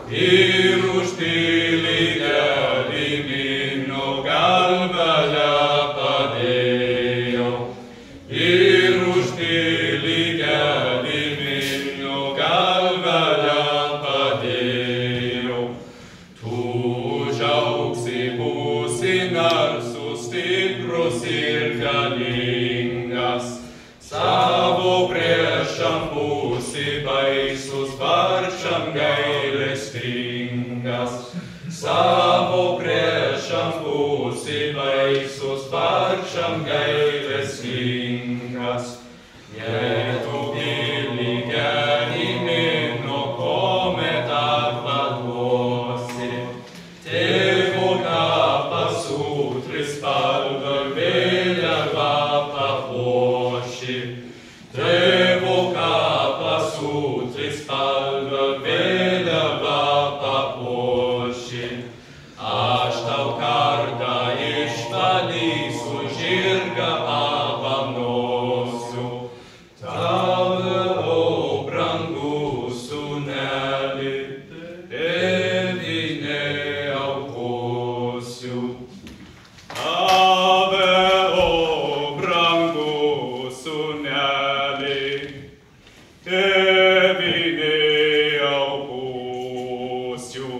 ir užpildyk kelią mano galvoje padėjo. Ir užpildyk kelią mano galvoje padėjo. Tu užaugsi, būsi narsus, stiprus ir galingas. Savo priešam būsi baisus, vargšam gailestingas. Savo priešam būsi baisus, vargšam gailestingas. Jei tu gili gyvenimo kuomet atvaduosi, tėvo kapą sutrispalvą vėliavą papuoši. Tėvo kapą sutrispalvą vėliavą papuoši. Aš tau kardą išvalysiu, žirgą apvanosiu. Tave, o brangus sūneli, tėvynei aukosiu. Tave, o brangus sūneli, tėvynei aukosiu.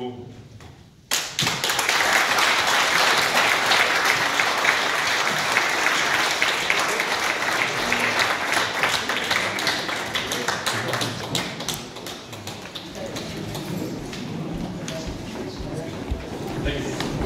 Thank you.